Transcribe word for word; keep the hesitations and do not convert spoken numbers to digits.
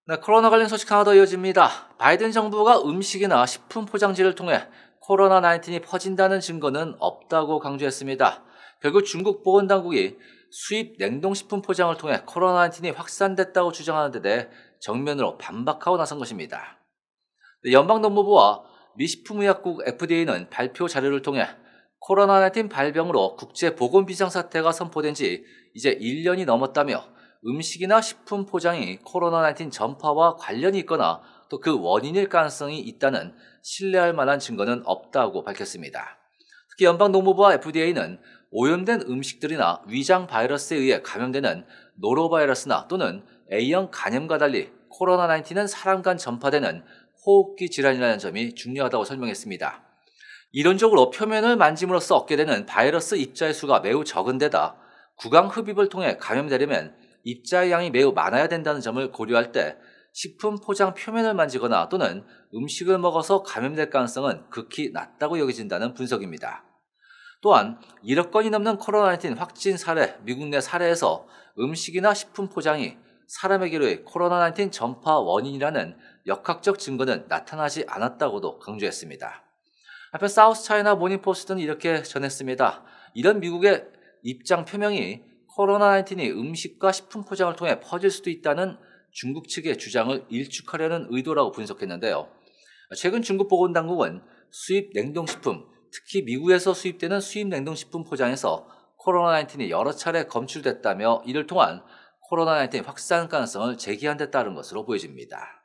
네, 코로나 관련 소식 하나 더 이어집니다. 바이든 정부가 음식이나 식품 포장지를 통해 코로나 나인틴이 퍼진다는 증거는 없다고 강조했습니다. 결국 중국 보건당국이 수입 냉동식품 포장을 통해 코로나 나인틴이 확산됐다고 주장하는 데 대해 정면으로 반박하고 나선 것입니다. 네, 연방농무부와 미 식품의약국 에프디에이는 발표 자료를 통해 코로나 나인틴 발병으로 국제보건 비상사태가 선포된 지 이제 일 년이 넘었다며 음식이나 식품 포장이 코로나 나인틴 전파와 관련이 있거나 또 그 원인일 가능성이 있다는 신뢰할 만한 증거는 없다고 밝혔습니다. 특히 연방농무부와 에프디에이는 오염된 음식들이나 위장 바이러스에 의해 감염되는 노로바이러스나 또는 A형 간염과 달리 코로나 나인틴은 사람 간 전파되는 호흡기 질환이라는 점이 중요하다고 설명했습니다. 이론적으로 표면을 만짐으로써 얻게 되는 바이러스 입자의 수가 매우 적은 데다 구강 흡입을 통해 감염되려면 입자의 양이 매우 많아야 된다는 점을 고려할 때 식품 포장 표면을 만지거나 또는 음식을 먹어서 감염될 가능성은 극히 낮다고 여겨진다는 분석입니다. 또한 일억 건이 넘는 코로나 나인틴 확진 사례, 미국 내 사례에서 음식이나 식품 포장이 사람에게로의 코로나 나인틴 전파 원인이라는 역학적 증거는 나타나지 않았다고도 강조했습니다. 한편 사우스 차이나 모닝포스트는 이렇게 전했습니다. 이런 미국의 입장 표명이 코로나 나인틴이 음식과 식품 포장을 통해 퍼질 수도 있다는 중국 측의 주장을 일축하려는 의도라고 분석했는데요. 최근 중국 보건당국은 수입 냉동식품, 특히 미국에서 수입되는 수입 냉동식품 포장에서 코로나 나인틴이 여러 차례 검출됐다며 이를 통한 코로나 나인틴 확산 가능성을 제기한 데 따른 것으로 보여집니다.